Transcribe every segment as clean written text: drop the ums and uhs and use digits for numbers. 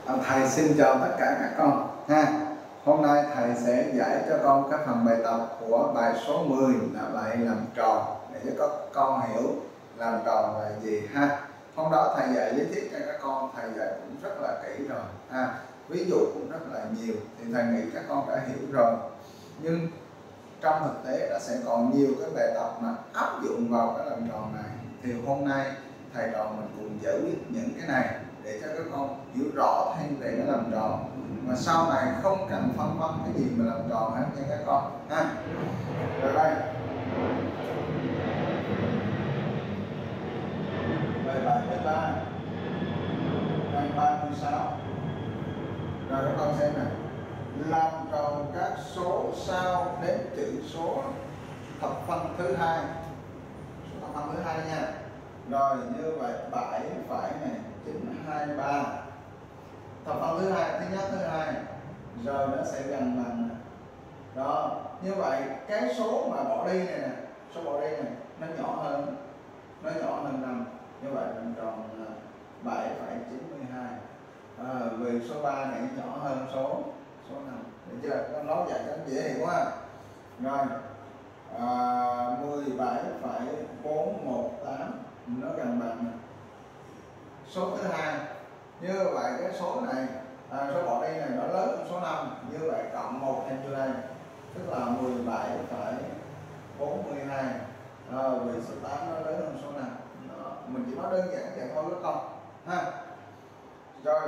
Thầy xin chào tất cả các con ha. Hôm nay thầy sẽ dạy cho con các phần bài tập của bài số 10 là bài làm tròn, để cho các con hiểu làm tròn là gì ha. Hôm đó thầy dạy lý thuyết cho các con, thầy dạy cũng rất là kỹ rồi ha, ví dụ cũng rất là nhiều, thì thầy nghĩ các con đã hiểu rồi. Nhưng trong thực tế đã sẽ còn nhiều cái bài tập mà áp dụng vào cái làm tròn này, thì hôm nay thầy trò mình cùng giải quyết những cái này để cho các con hiểu rõ thêm về cái làm tròn, mà sau này không cần phân vân cái gì mà làm tròn hết nha các con ha. Rồi đây bài 73 trang 36. Rồi các con xem này, làm tròn các số sau đến chữ số thập phân thứ hai, số thập phân thứ hai nha. Rồi như vậy 7 phải này, 9, 2, 3 thập phân thứ hai, thứ nhất, thứ hai, rồi nó sẽ gần bằng này. Đó, như vậy cái số mà bỏ đi này nè, số bỏ đi này nó nhỏ hơn 5, như vậy làm tròn 7,92. Vì số 3 này nhỏ hơn số 5, được chưa? Con nói vậy cho dễ hiểu ha. Rồi 17,418 nó gần bằng số thứ hai. Như vậy cái số này số bỏ đi này nó lớn hơn số 5, như vậy cộng 1 thêm vô đây tức là 17,42. Vì số 8 nó lớn hơn số 5. Mình chỉ nói đơn giản vậy thôi các con ha. Rồi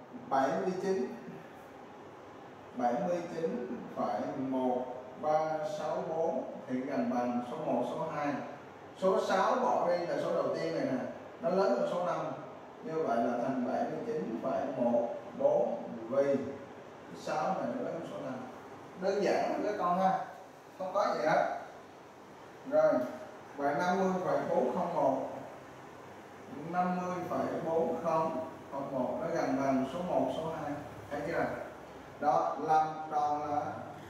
79,1364 thì gần bằng số 1, số 2. Số 6 bỏ đi là số đầu tiên này nè, nó lớn hơn số 5, như vậy là thành 79,14, vì 6 này nó lớn hơn số 5. Đơn giản lắm các con ha, không có gì hết. Rồi bài 50,401 50,4001 nó gần bằng số 1, số 2, thấy chưa? Đó, làm tròn là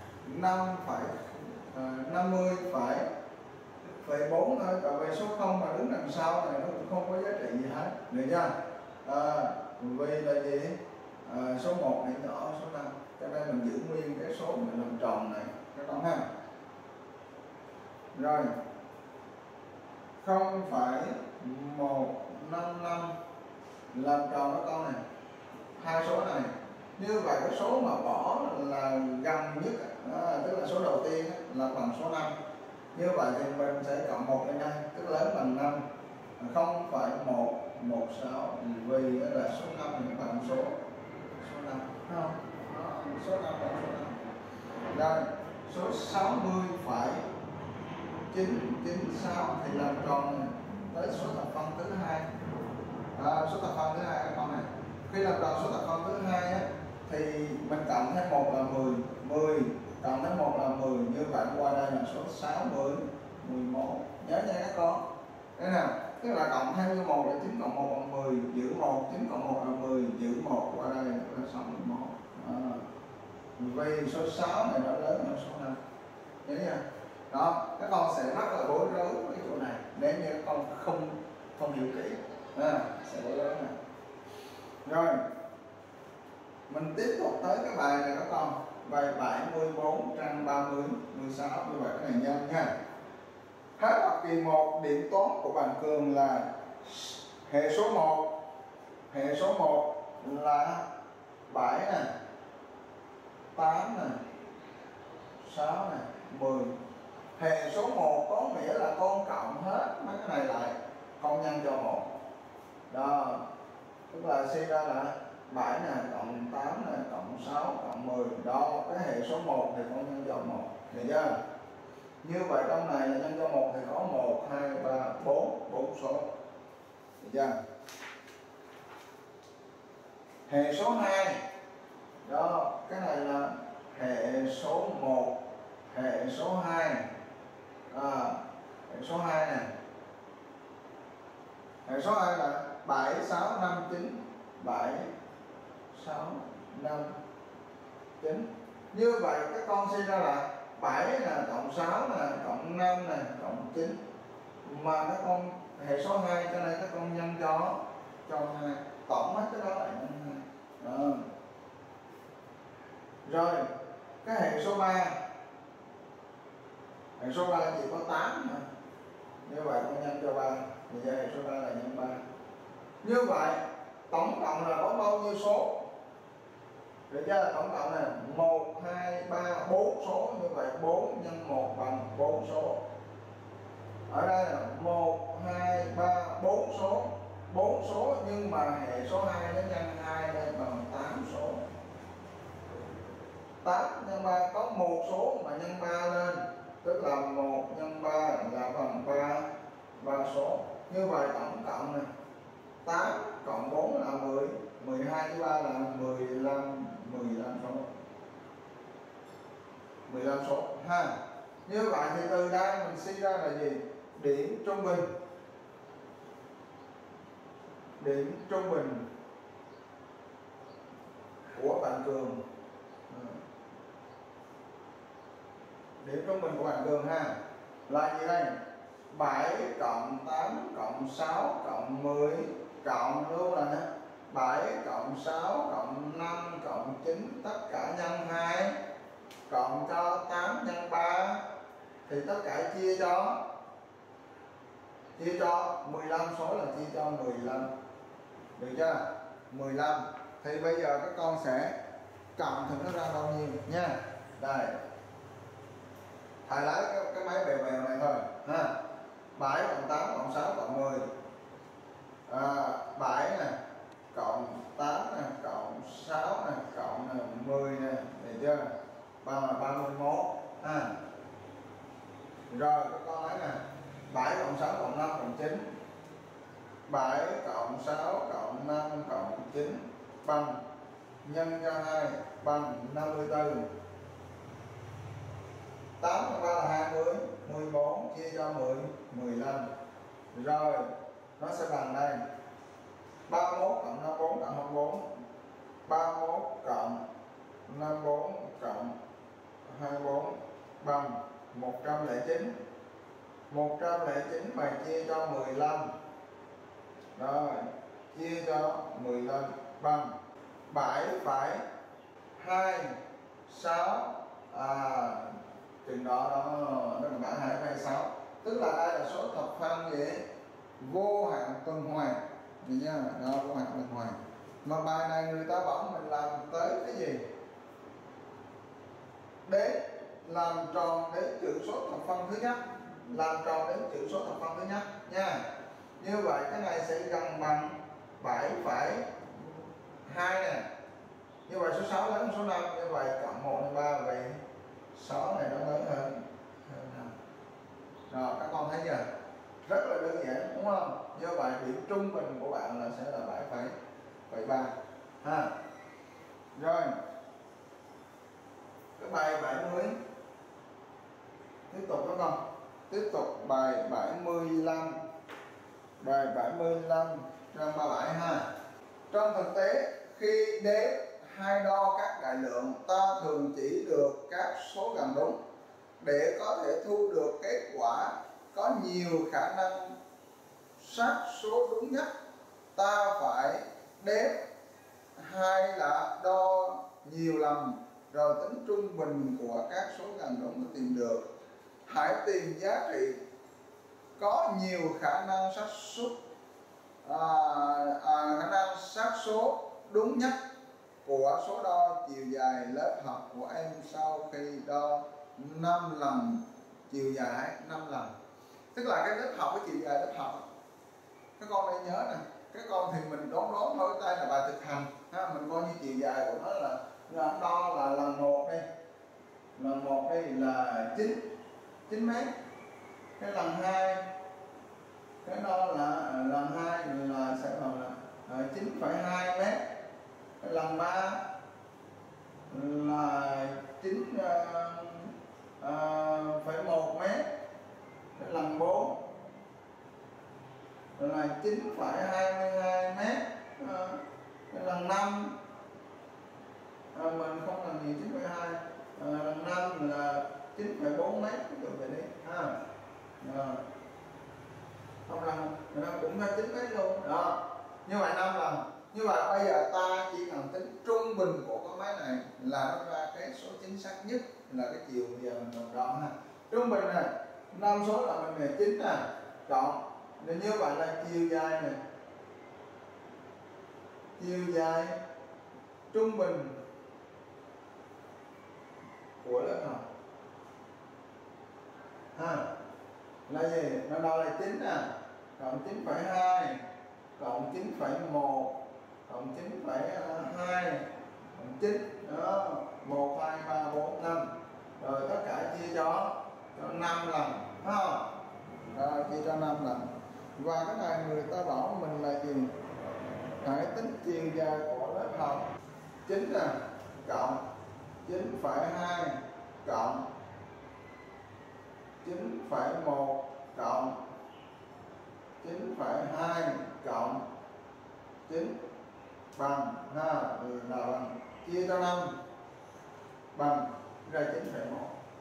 50,4 thôi, tại vì số 0 mà đứng đằng sau này nó cũng không có giá trị gì hết, được chưa? Vì là gì? Số 1 này nhỏ hơn số 5, cho nên mình giữ nguyên cái số mình làm tròn này các con ha. Rồi 0,155 làm tròn các con này, hai số này. Như vậy cái số mà bỏ là gần nhất, tức là số đầu tiên là bằng số 5. Như vậy thì mình sẽ cộng 1 lên đây, tức lớn bằng 5. 0,116 vì là số 5 thì bằng số 5, không? Số 5 bằng số 5. Rồi số 60,996 thì làm tròn tới số thập phân thứ hai. Số thập phân thứ hai các con này, khi làm tròn số thập phân thứ hai á, thì mình cộng thêm 1 là 10, 10 cộng thêm 1 là 10, như vậy qua đây là số 60, 11. Nhớ nha các con. Thế nào? Tức là cộng thêm như 1 là 9 cộng 1 bằng 10, giữ 1, 9 cộng 1 là 10, giữ 1 qua đây là 61. Vì số 6 này nó lớn hơn số 5. Nhớ nha. Đó, các con sẽ rất là bối rối cái chỗ này nếu như các con không hiểu kỹ, sẽ bối rối này. Rồi mình tiếp tục tới cái bài này các con, bài 74 trang 36, như vậy cái này nhanh nha. Hết học kỳ 1, điểm toán của bạn Cường là hệ số 1. Hệ số 1 là 7 nè, 8 nè, 6 nè, 10. Hệ số 1 có nghĩa là con cộng hết mấy cái này lại, con nhân cho 1. Đó, tức là suy ra là 7 nè, cộng 8 nè, cộng 6, cộng 10. Đó, cái hệ số 1 thì con nhân cho 1, được chưa? Như vậy trong này là nhân cho 1 thì có 1, 2, 3, 4 số, được chưa? Hệ số 2. Đó, cái này là hệ số 1, hệ số 2. Hệ số 2 này, hệ số 2 là 7, 6, 5, 9, 7, 6, 5, 9. Như vậy các con suy ra là 7 là cộng 6 là cộng 5 là cộng 9, mà các con hệ số 2 cho nên các con nhân cho 2, tổng hết cái đó lại nhân 2. Rồi cái hệ số 3, hệ số 3 chỉ có 8 mà. Như vậy con nhân cho 3, thì giờ hệ số 3 là nhân 3. Như vậy tổng cộng là có bao nhiêu số? Được chưa? Tổng cộng là 1, 2, 3, 4 số. Như vậy 4 nhân 1 bằng 4 số. Ở đây là 1, 2, 3, 4 số. 4 số nhưng mà hệ số 2 nó nhân 2 đây bằng 8 số. 8 nhân 3 có một số mà nhân 3 lên, tức là 1 nhân 3 là bằng 3 số. Như vậy tổng cộng này 8 cộng 4 là 10, 12 thứ 3 là 15 số. 15 số ha. Như vậy thì từ đây mình suy ra là gì? Điểm trung bình. Điểm trung bình của bạn Cường. Điểm trung bình của bạn Cường ha là gì đây? 7 cộng 8 cộng 6 cộng 10 cộng luôn là 7 cộng 6 cộng 5 cộng 9 tất cả nhân 2 cộng cho 8 nhân 3 thì tất cả chia cho 15 số là chia cho 15. Được chưa? 15. Thì bây giờ các con sẽ cộng thử nó ra bao nhiêu nha. Đây. Thầy lấy cái máy bèo bèo này thôi ha. 7 cộng 8 cộng 6 cộng 10. 7 nè, cộng 8 nè, cộng 6 nè, cộng 10 nè, được chưa? Bằng là 31 ha. Rồi các con lấy nè. 7 cộng 6 cộng 5 cộng 9. 7 cộng 6 cộng 5 cộng 9 bằng nhân cho 2 bằng 54. 8 cộng 3 là 20, 14 chia cho 10, 15. Rồi nó sẽ bằng đây 31 cộng 54 cộng 24. 31 cộng 54 cộng 24 bằng 109. 109 mà chia cho 15. Rồi chia cho 15 bằng 7,26. Chừng đó nó là 7,26. Tức là đây là số thập phân gì? Vô hạn tuần hoàn. Được chưa? Đó, vô hạn tuần hoàn. Mà bài này người ta bảo mình làm tới cái gì? Đến làm tròn đến chữ số thập phân thứ nhất. Làm tròn đến chữ số thập phân thứ nhất nha. Như vậy cái này sẽ gần bằng 7,2 nè. Như vậy số 6 lớn hơn số 5. Như vậy cộng 1 nhân 3 vậy 6 này nó lớn hơn 5. Rồi các con thấy chưa? Rất là đơn giản đúng không? Như vậy điểm trung bình của bạn là sẽ là 7,3 ha. Rồi cái bài 70 tiếp tục đó con. Tiếp tục bài 75. Bài 75 trang 37 ha. Trong thực tế khi đếm hay đo các đại lượng, ta thường chỉ được các số gần đúng. Để có thể thu được kết quả có nhiều khả năng xác số đúng nhất, ta phải đếm hay là đo nhiều lần rồi tính trung bình của các số gần đúng để tìm được. Hãy tìm giá trị có nhiều khả năng xác suất khả năng xác số đúng nhất của số đo chiều dài lớp học của em sau khi đo 5 lần chiều dài 5 lần. Tức là cái lớp học, cái chiều dài lớp học các con nên nhớ nè. Cái con thì mình đón thôi, tay là bài thực hành ha. Mình coi như chiều dài của nó là đo là lần 1 đây. Lần 1 đây là 9 mét. Cái lần 2 cái đo là lần 2 là sẽ bằng là 9,2 mét. Cái lần 3 là 9,1 mét. Cái lần 4 là 9,22 mét. Cái lần 5 mình không làm gì 9,2. Lần 5 là 9,4 mét, ví dụ vậy đi ha. Không lần nó cũng ra 9 mét luôn đó. Như vậy 5 lần. Như vậy bây giờ ta chỉ cần tính trung bình của cái máy này là nó ra cái số chính xác nhất là cái chiều bây giờ mình làm đo ha. Trung bình này 5 số là mình về 9 nè, cộng nên như vậy là chiều dài này, chiều dài trung bình của lớp học ha là gì? Nó đo là 9 nè, cộng 9,2 cộng 9,1 cộng 9,2 cộng 9 đó, 1 2 3 4 5, rồi tất cả chia cho 5 lần ha. Rồi chia cho 5 lần. Và cái này người ta bảo mình là gì? Hãy tính chiều dài của lớp học 9 nè, cộng 9,2 cộng 9,1 cộng 9,2 cộng 9 bằng ha, là bằng chia cho 5 bằng ra 9,1.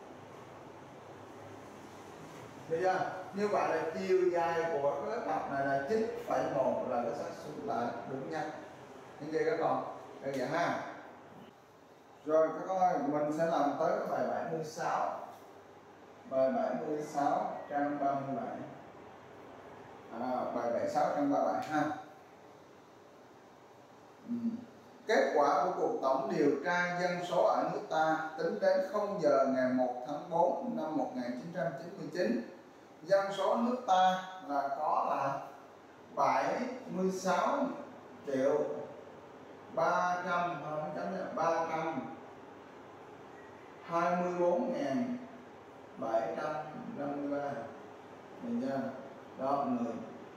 Được chưa? Như vậy là chiều dài của cái lớp học này là 9,1 là cái xác suất là đúng nha. Như vậy các con, đơn giản ha. Rồi các con ơi, mình sẽ làm tới cái bài 76. Bài 76 trang 37. Bài 76 trang 37 ha. Kết quả của cuộc tổng điều tra dân số ở nước ta tính đến 0 giờ ngày 1 tháng 4 năm 1999, dân số nước ta là có là 76 triệu 324.753, nhìn chưa? Đó người.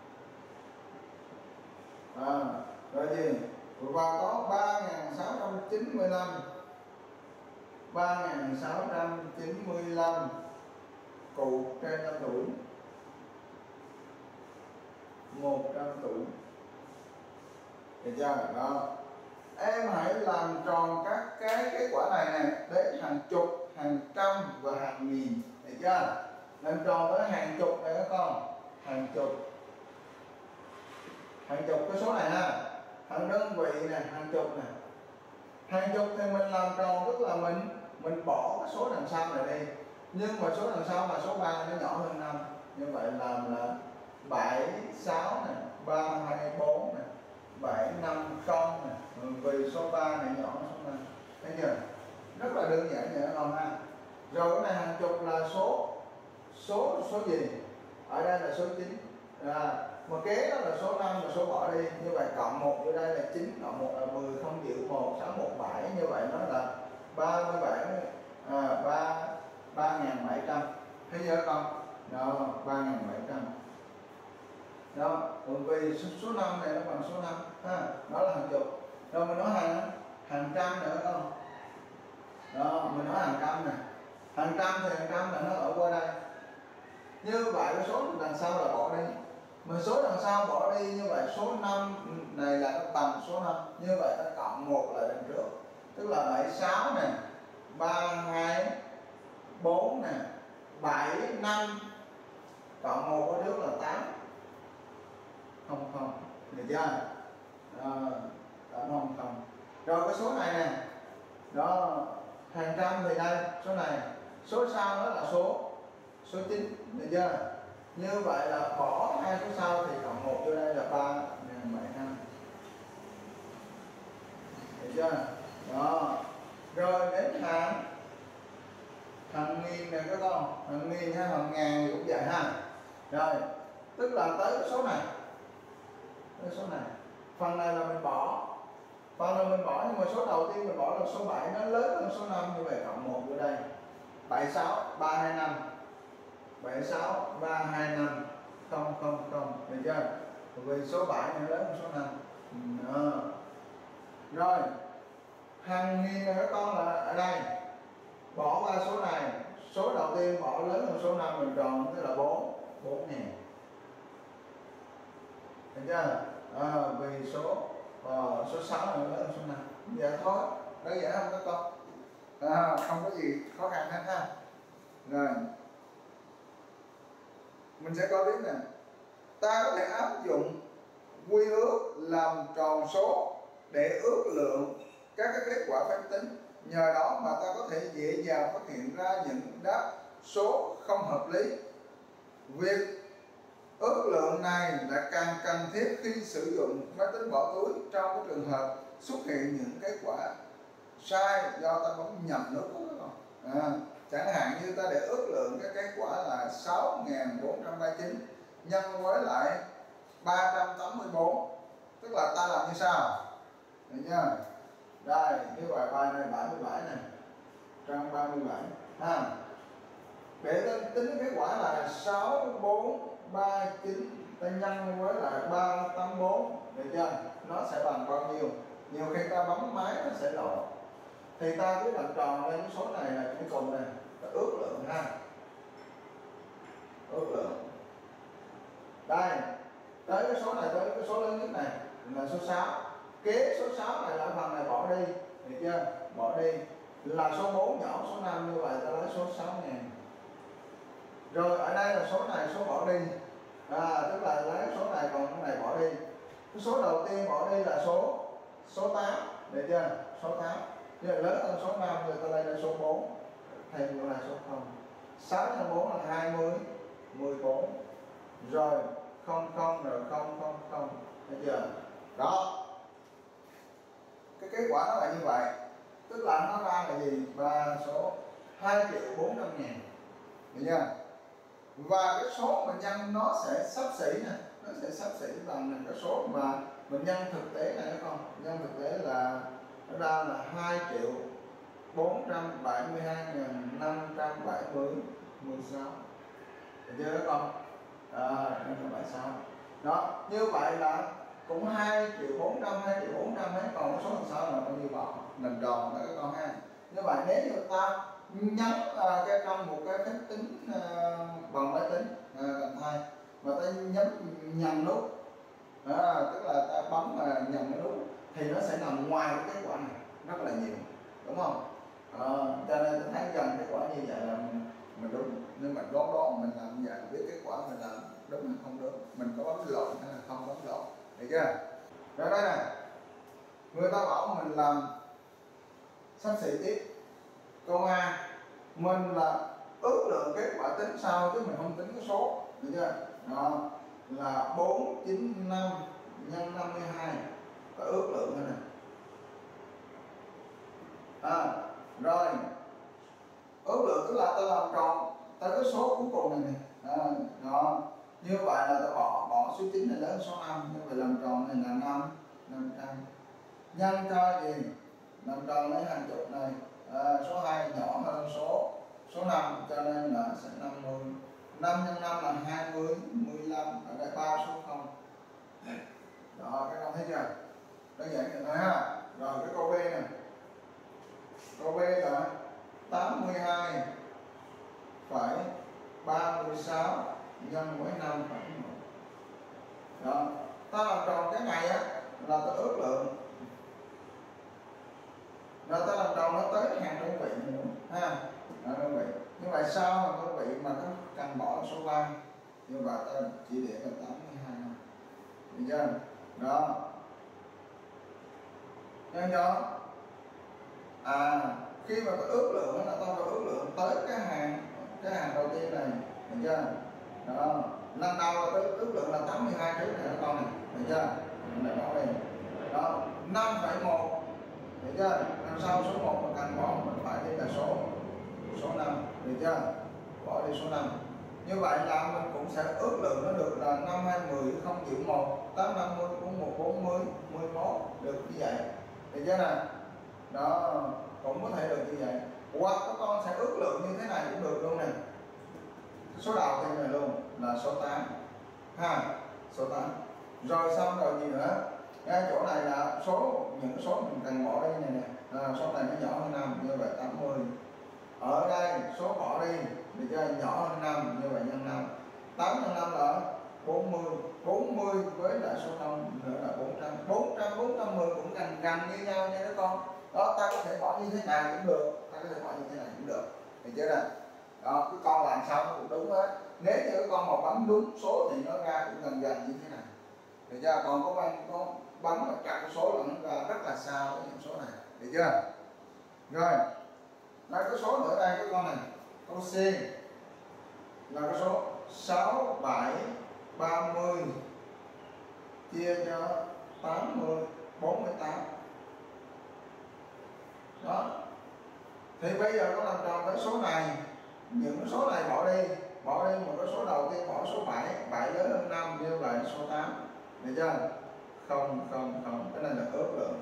Rồi gì? Và có 3.695 cụ trên 5 tuổi, 100 tuổi. Được chưa? Đó. Em hãy làm tròn các cái kết quả này đến hàng chục, hàng trăm và hàng nghìn. Được chưa? Làm tròn tới hàng chục này các con, hàng chục cái số này ha, hàng đơn vị này, hàng chục này. Hàng chục thì mình làm tròn tức là mình bỏ cái số đằng sau này đi, nhưng mà số đằng sau là số 3 nó nhỏ hơn 5, như vậy làm là 7 6 này, 3 2 4 này, 7 5 0 này, vì số 3 này nhỏ hơn số 5. Thấy chưa? Rất là đơn giản vậy các con ha. Rồi cái này hàng chục là số gì? Ở đây là số 9. Mà kế đó là số 5 là số bỏ đi, như vậy cộng 1 vô đây là 9, cộng 1 là 10, 0 chịu 1, 6 1 7, như vậy nó là 3.700. Thấy chưa con? Đó, 3.700. Đó, vì số 5 này nó bằng số 5 ha, đó là hàng chục. Rồi mình nói hàng trăm nữa con. Đó, mình nói hàng trăm này. Hàng trăm thì hàng trăm là nó ở qua đây. Như vậy cái số đằng sau là bỏ đi. Mà số đằng sau bỏ đi, như vậy số 5 này là nó bằng số 5. Như vậy ta cộng 1 là đằng trước, tức là 76 này, 3 2 4 này, 7 5 cộng 1 ở trước là 8. Không, được chưa? Không. Rồi cái số này nè, đó, hàng trăm thì đây, số này, số sau đó là số 9, được chưa? Như vậy là bỏ hai số sau thì cộng 1 vô đây là 3.700. Được chưa? Đó. Rồi đến hàng nghìn này các con, hàng nghìn hay hàng ngàn thì cũng vậy ha. Rồi, tức là tới cái số này. Cái số này. Phần này là mình bỏ. Nhưng mà số đầu tiên mình bỏ là số 7, nó lớn hơn số 5, như vậy cộng 1 vô đây. 76 325. 76 325 000, được chưa? Vì số 7 này lớn hơn số 5. Đó. Rồi hàng nghìn này các con là ở đây, bỏ qua số này, số đầu tiên bỏ lớn hơn số 5 mình tròn, tức là 4.000. Được chưa? Vì số 6 này lớn hơn số 5. Vậy thôi, đơn giản không các con? Không có gì khó khăn hết ha. Rồi mình sẽ coi tiếp nè. Ta có thể áp dụng quy ước làm tròn số để ước lượng các cái kết quả phép tính Nhờ đó mà ta có thể dễ dàng phát hiện ra những đáp số không hợp lý. Việc ước lượng này là càng cần thiết khi sử dụng máy tính bỏ túi trong cái trường hợp xuất hiện những kết quả sai do ta bấm nhầm nút đó. Chẳng hạn như ta để ước lượng cái kết quả là 6.439 nhân với lại 384, tức là ta làm như sau. Được chưa? Đây, cái bài bài này 77 này, trang 37 ha. Để tính kết quả là 6439 ta nhân với lại 384, được chưa? Nó sẽ bằng bao nhiêu? Nhiều khi ta bấm máy nó sẽ lộ. Thì ta cứ làm tròn lên cái số này là cái cùng này, ta ước lượng ha. Ước lượng. Đây, tới cái số này, tới cái số lớn nhất này là số 6. Kế số 6 này là phần này bỏ đi, được chưa? Bỏ đi là số 4 nhỏ số 5, như vậy ta lấy số 6.000. Rồi ở đây là số này số bỏ đi, tức là lấy số này còn cái này bỏ đi. Cái số đầu tiên bỏ đi là số 8, được chưa? Số 8. Giờ lớn hơn số 5 rồi ta lấy là số 4, thêm nữa là số 0. 6 nhân 4 là 20, 14. Rồi 00 rồi 000, được chưa? Đó. Cái kết quả nó là như vậy. Tức là nó ra là gì? Và số 2.400.000. Được chưa? Và cái số mình nhân nó sẽ xấp xỉ nè, nó sẽ xấp xỉ bằng cái số mà mình nhân thực tế này đó con. Nhân thực tế là nó ra là 2.472.570 được chưa đó con? Nên là 76. Đó, như vậy là cũng 2.400.000, 2.400.000 hết, còn cái số làm sao là bao nhiêu bỏ làm tròn đó các con ha. Như vậy nếu như ta nhấn cái trong một cái phép tính bằng máy tính cầm tay mà ta nhấn nhầm nút, tức là ta bấm nhầm cái nút thì nó sẽ nằm ngoài cái kết quả này rất là nhiều, đúng không? Cho nên ta thấy gần kết quả như vậy là mình đúng, nhưng mà đoán mình làm như vậy biết kết quả mình làm đúng hay không đúng, mình có bấm lộn hay là không bấm lộn, được chưa? Rồi đây này, người ta bảo mình làm xấp xỉ tiếp. Câu A, mình là ước lượng kết quả tính sau chứ mình không tính cái số, được chưa? Đó là 495 nhân 52, ta ước lượng thế này. Rồi ước lượng tức là ta làm tròn tới cái số cuối cùng này này. Đó, như vậy là ta bỏ số 9 này lớn số 5, như vậy làm tròn này là 500 nhân cho gì? Làm tròn lấy hàng chục này. Số 2 nhỏ hơn số 5 cho nên là sẽ 50. 5 nhân 5 là 20, 15, ở đây 3 số 0. Đó, các con thấy chưa? Đơn giản như thế ha. Rồi cái câu B này. Câu B là 82,36 nhân với 5,1. Đó, ta làm tròn cái này á là ta ước lượng. Rồi ta làm tròn nó tới hàng đơn vị nữa ha, đơn vị. Như vậy sau hàng đơn vị mà nó cần bỏ số 3, như vậy ta chỉ để là 82, được chưa? Đó. Nhân cho khi mà ta ước lượng là ta phải ước lượng tới cái hàng đầu tiên này, được chưa? Đó. Lần đầu là ta ước lượng là 82 trước này các con này, được chưa? Mình lại bỏ đi. Đó, 5,1. Được chưa? Làm sao số 1 mà cần bỏ mình phải đi là số 5, được chưa? Bỏ đi số 5. Như vậy là mình cũng sẽ ước lượng nó được là 5, 2, 10, 0, 1, 8, 50, 41, 40, 11 được như vậy. Được chưa nè? Đó, cũng có thể được như vậy. Hoặc các con sẽ ước lượng như thế này cũng được luôn nè. Số đầu tiên này luôn là số 8 ha, số 8. Rồi xong rồi gì nữa? Ngay chỗ này là những cái số mình cần bỏ đi này nè, số này nó nhỏ hơn 5, như vậy 80. Ở đây số bỏ đi, được chưa? Nhỏ hơn 5, như vậy nhân 5. 8 nhân 5 là 40, 40 với lại số 5 nữa là 400. 410 cũng gần như nhau nha các con. Đó, ta có thể bỏ như thế này cũng được, ta có thể bỏ như thế này cũng được, được chưa nè? Đó, cái con làm sao nó cũng đúng hết. Nếu như cái con mà bấm đúng số thì nó ra cũng gần như thế này, được chưa? Còn có bấm mà chặt số là nó ra rất là xa với những số này, được chưa? Rồi đây có số nữa đây, cái con này câu C là cái số 6, 7, 30 chia cho 80, 48. Đó. Thì bây giờ có làm tròn tới số này, những cái số này bỏ đi một cái số đầu tiên, bỏ số 7, 7 lớn hơn 5, như vậy số 8. Được chưa? Không, cái này là ước lượng.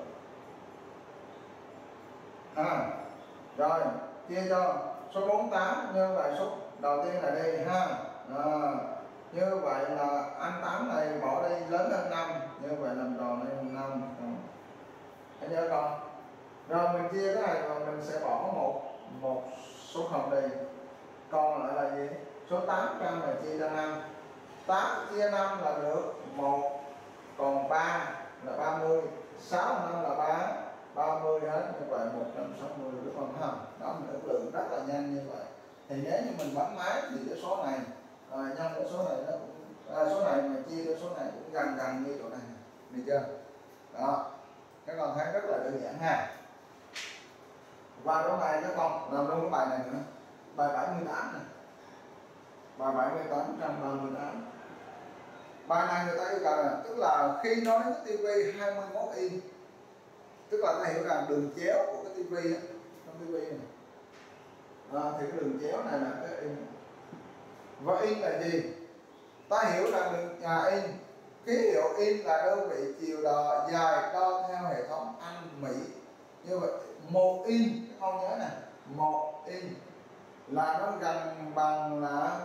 Rồi, chia cho số 48, như vậy số đầu tiên là đi ha. Như vậy là anh 8 này bỏ đi lớn hơn 5, như vậy làm tròn đây 5. Thấy nhớ con? Rồi mình chia cái này và mình sẽ bỏ một số 0 đi. Còn lại là gì? Số 800 là chia cho 5. 8 chia 5 là được 1, còn 3 là 30, 6 5 là 3, 30 hết, như vậy 160, đúng không? Đó, mình ước lượng rất là nhanh như vậy. Thì nếu như mình bấm máy thì cái số này nhân cái số này nó cũng số này mà chia cho số này cũng gần như chỗ này, được chưa? Đó, các con thấy rất là đơn giản ha. Và chỗ này các con làm luôn cái bài này nữa, bài 78 này, bài 7838. Bài này người ta yêu cầu là, tức là khi nói đến cái tivi 21 inch, tức là ta hiểu rằng đường chéo của cái tivi trong tivi này, thì cái đường chéo này là cái in. Và in là gì? Ta hiểu rằng đường in, ký hiệu in là đơn vị chiều dài đo theo hệ thống Anh Mỹ. Như vậy 1 in, các con nhớ nè, 1 in là nó gần bằng là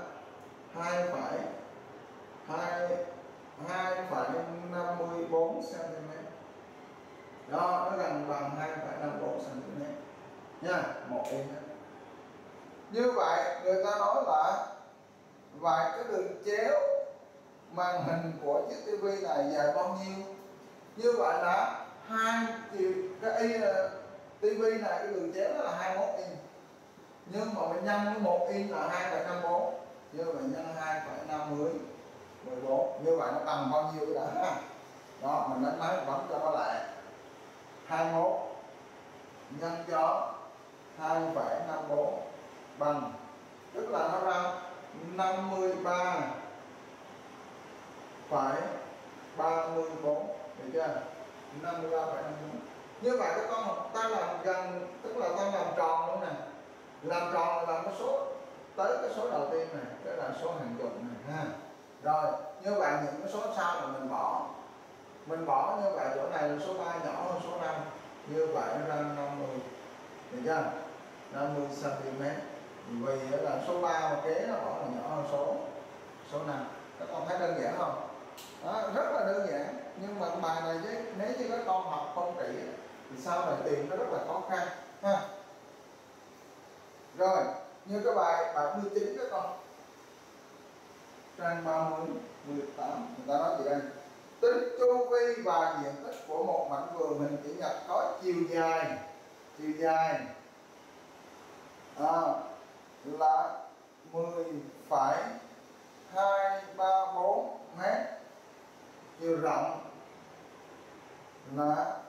2,54 cm. Đó, nó gần bằng 2,54 cm nha, 1 in. Như vậy người ta nói là vậy cái đường chéo màn hình của chiếc tivi này dài bao nhiêu? Như vậy là hai chiều cái tivi này, cái đường chéo đó là 21 inch, nhưng mà mình nhân với 1 inch là 2,54, như vậy nhân 2,50 như vậy nó bằng bao nhiêu đã ha? Đó, mình đánh máy bấm cho nó lại 21 nhân cho 2,54 bằng, tức là nó ra 53,34, được chưa? 53,54. Như vậy các con ta làm gần, tức là ta làm tròn luôn nè. Làm tròn là làm cái số tới cái số đầu tiên này, tức là số hàng chục này ha. Rồi, như vậy những cái số sau là mình bỏ như vậy, chỗ này là số 3 nhỏ hơn số 5, như vậy nó ra 50, được chưa? 50 cm. Vì là số 3 mà kế nó bỏ là nhỏ hơn số 5. Các con thấy đơn giản không? Đó, rất là đơn giản. Nhưng mà bài này chứ nếu như các con học không kỹ thì sau này tìm nó rất là khó khăn ha. Rồi, như cái bài 79 các con, trang 30, 18, người ta nói gì đây? Tính chu vi và diện tích của một mảnh vườn hình chữ nhật có chiều dài là 10,234 m, chiều rộng là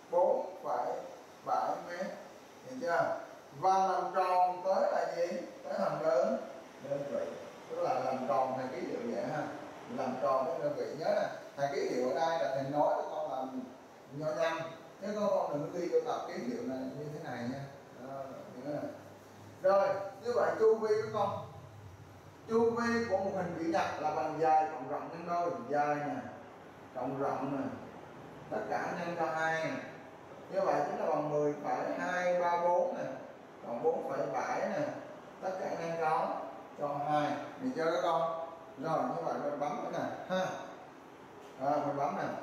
4,7 m, hiểu chưa? Và làm tròn tới là gì? Tới hàng đơn vị, tức là làm tròn thành ký hiệu vậy ha. Làm tròn cái đơn vị, nhớ nè, thầy ký hiệu ở đây là thầy nói cho con làm nho nhanh, chứ con đừng ghi cho tập ký hiệu này như thế này nha. Nhớ nè. Rồi, như vậy chu vi của con, chu vi của một hình chữ nhật là bằng dài cộng rộng nhân đôi, dài nè cộng rộng nè, tất cả nhân cho 2 nè, như vậy chính là bằng 10,234 nè, còn 4,7 nè, tất cả nhân cho 2, được chưa các con? Rồi, như vậy mình bấm cái này ha. Mình bấm này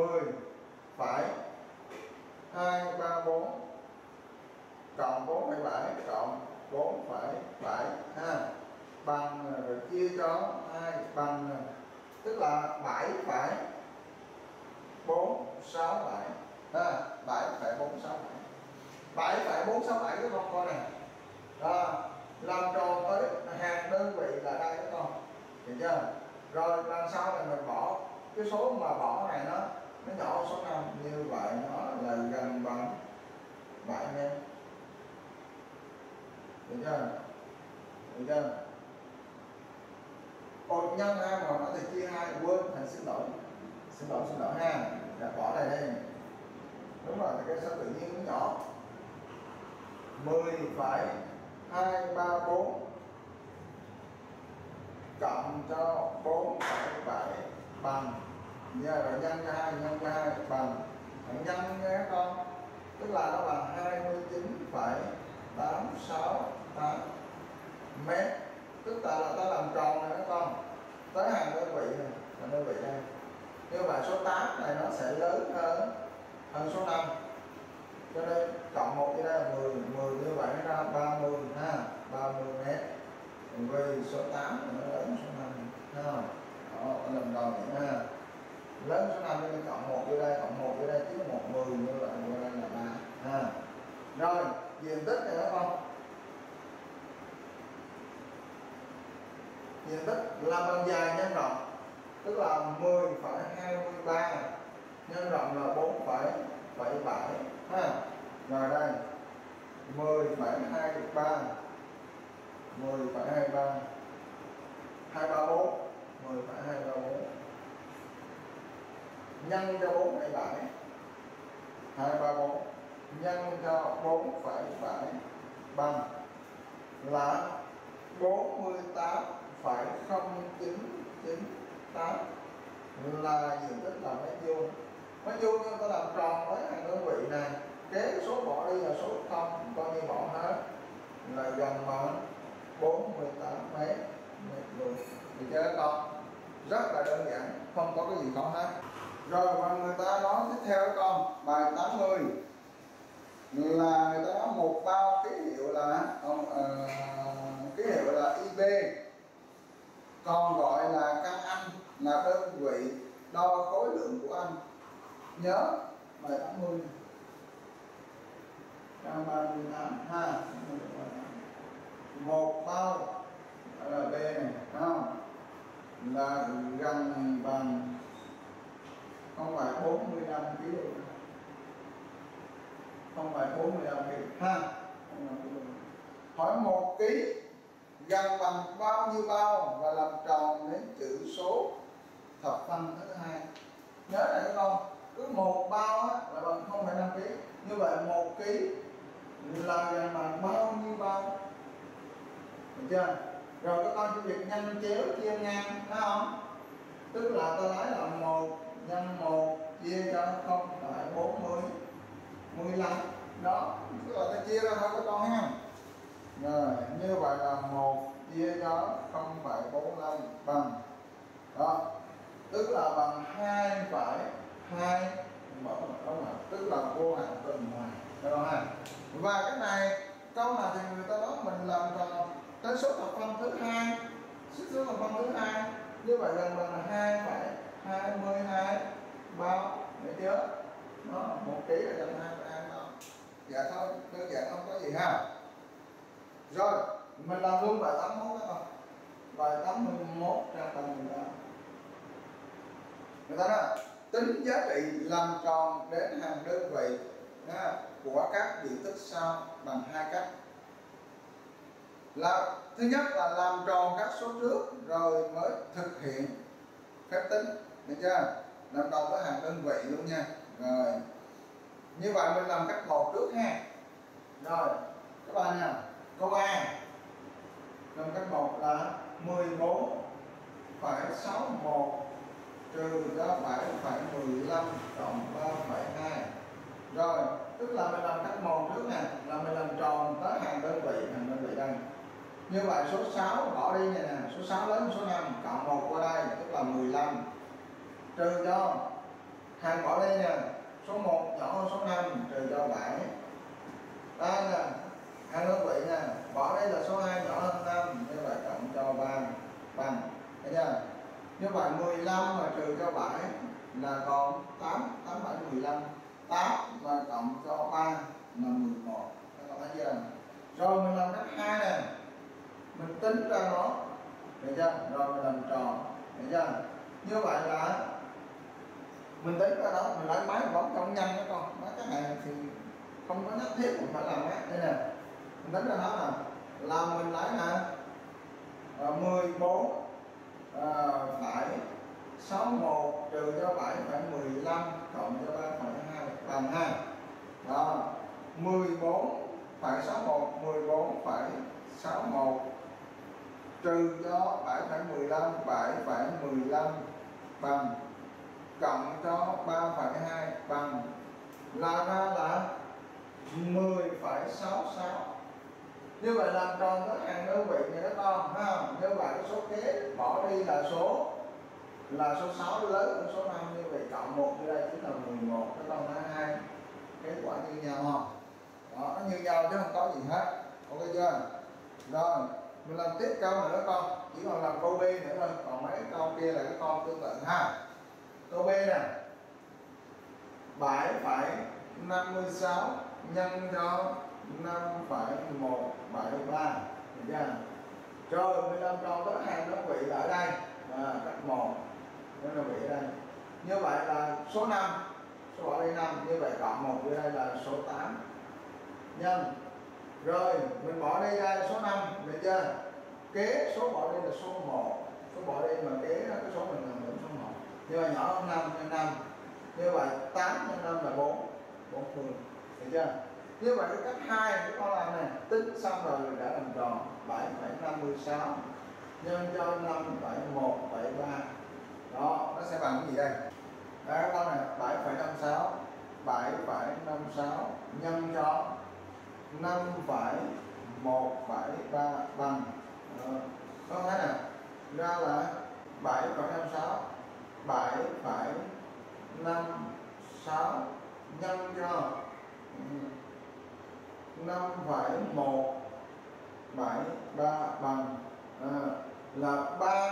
10,234 cộng 4,7 cộng 4,7 ha, bằng rồi chia cho 2 bằng, tức là 7,467 ha, 7,467 cái con coi này. Đó, làm tròn tới hàng đơn vị là đây các con, được chưa? Rồi làm sao này mình bỏ cái số mà bỏ này nó nhỏ số 5, như vậy nó là gần bằng 7 m. được chưa? Được chưa? Một nhân hai mà nó thì chia hai, quên, thầy xin lỗi ha, đã bỏ này đây. Đúng rồi, thì cái số tự nhiên nó nhỏ. 10,234 cộng cho 4,7 bằng, giờ rồi nhân cho 2 bằng, hãy nhân nha các con, tức là nó bằng 29,868 mét, tức là ta làm tròn này các con tới hàng đơn vị này, hàng đơn vị đây. Như vậy số 8 này nó sẽ lớn hơn số 5, cho nên cộng 1 như đây là 10 như vậy nó ra 30 ha, 30 mét, vì số 8 nó lớn hơn số 5 ha. Đó, làm tròn vậy ha, lớn số 5 nên cộng 1 vô đây, cộng 1 vô đây chứ 1 10 như vậy vô đây là 3 ha. Rồi diện tích này các con, diện tích là bằng dài nhân rộng, tức là 10,23 nhân rộng là 4,7 ha. Rồi đây 10,23 234 10,234 nhân cho 4,7 234 nhân cho 4,7 bằng là 48,0998 là diện tích là mét vuông. Mét vuông chúng ta làm tròn với hàng đơn vị này, kế số bỏ đi là số 0 coi như bỏ hết, là gần bằng 48 mét vuông. Thì cho các con rất là đơn giản, không có cái gì khó hết. Rồi và người ta nói tiếp theo các con, bài 80 là người ta nói một bao ký hiệu là IB, còn gọi là căn anh, là đơn vị đo khối lượng của anh. Nhớ bài 80 trang 38 ha. Một bao là B này, không? Là gần bằng 0,45 kg, 0,45 kg ha. Hỏi 1 kg gần bằng bao nhiêu bao và làm tròn đến chữ số thập phân thứ hai. Nhớ này các con, cứ một bao á, là bằng 0,5 kg, như vậy 1 kg là gần bằng bao nhiêu bao, được chưa? Rồi các con chỉ việc nhân chéo chia ngang, thấy không? Tức là ta lấy là 1 nhân 1 chia cho 0,45 đó, tức là ta chia ra thôi các con ha. Rồi như vậy là 1 chia cho 0,45 bằng đó, tức là bằng 2,2, tức là vô hạn tuần ngoài đó ha. Và cái này câu nào thì người ta nói mình làm tròn tới số thập phân thứ hai, số thập phân thứ hai, như vậy gần bằng là 2,22 bao, được chưa? Nó 1 kg là gần 2,2 bao. Dạ thôi, đơn giản không có gì ha. Rồi mình làm luôn bài 81 các con, bài 81 trang 38. Người ta nói tính giá trị làm tròn đến hàng đơn vị của các diện tích sau bằng hai cách. Là thứ nhất là làm tròn các số trước rồi mới thực hiện phép tính, được chưa? Làm tròn với hàng đơn vị luôn nha. Rồi như vậy mình làm cách 1 trước ha. Rồi các bạn nha, câu A làm cách 1 là 14,61 trừ cho 7,15 cộng 3,2. Rồi tức là mình làm cách 1 trước nè, là mình làm tròn tới hàng đơn vị đây. Như vậy số 6 bỏ đi này nè, số 6 lớn hơn số 5, cộng 1 qua đây tức là 15, trừ cho hàng bỏ đi nè, số 1 nhỏ hơn số 5, trừ cho 7. Đây nè, hàng đơn vị nè, bỏ đây là số 2 nhỏ hơn 5, như vậy cộng cho 3 bằng, thấy chưa? Như vậy 15 mà trừ cho 7 là còn 8, 8 7 15, 8 và cộng cho 3 là 11. Các bạn thấy chưa? Rồi mình làm cách 2 nè, mình tính ra nó, được chưa? Rồi mình làm tròn, được chưa? Như vậy là mình tính ra đó, mình lấy máy bấm trong nhanh đó con. Mấy cái này thì không có nhất thiết mình phải làm cái đây nè, mình tính ra nó là làm mình lấy nè 14 phải 61 trừ cho 7,15 cộng cho 3,2 bằng 2. Đó, 14,61 14,61 trừ cho 7,15 7,15 bằng cộng cho 3,2 bằng là ra là 10,66. Như vậy làm tròn tới hàng đơn vị này các con ha. Như vậy cái số kế bỏ đi là số 6 lớn hơn số 5, như vậy cộng 1 như đây chính là 11. Các con thấy hai kết quả như nhau không? Đó, nó như nhau chứ không có gì hết. Ok chưa? Rồi mình làm tiếp câu nữa các con, chỉ còn làm câu B nữa thôi, còn mấy câu kia là các con tương tự ha. Câu B nè, 7,56 nhân cho 5,173, được chưa? Rồi mình làm tròn tới hàng đơn vị là ở đây, cách 1 đơn vị ở đây. Như vậy là số 5, số bỏ đi 5, như vậy cộng 1 dưới đây là số 8 nhân. Rồi mình bỏ đi ra số 5, được chưa? Kế số bỏ đi là số 1, số bỏ đi mà kế đó, cái số mình làm được số 1. Như vậy nhỏ hơn 5 nhân 5. Như vậy 8 nhân 5 là 40, được chưa? Như vậy cái cách 2 cái con làm này, tính xong rồi đã làm tròn 7,56 nhân cho 5,173. Đó, nó sẽ bằng cái gì đây? Đây các con này, 7,56 nhân cho 5,173 bằng con thấy nè, ra là 7,56 nhân cho 5,173 bằng là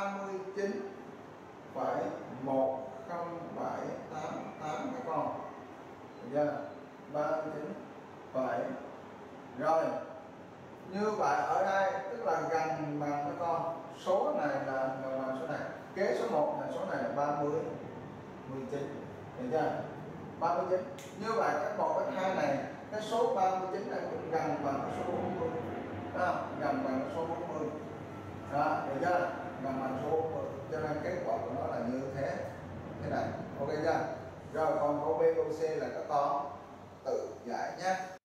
39,10788 các con. Được chưa? 39 phẩy. Rồi như vậy ở đây tức là gần bằng các con, số này là gần bằng số này, kế số 1 là số này là 30 19, được chưa? 39. Như vậy cái 1 cái 2 này, cái số 39 này cũng gần bằng cái số 40. Đó, gần bằng cái số 40. Đó, được chưa? Gần bằng số 40. Cho nên kết quả của nó là như thế này. Ok chưa? Rồi còn câu B, câu C là các con tự giải nhé.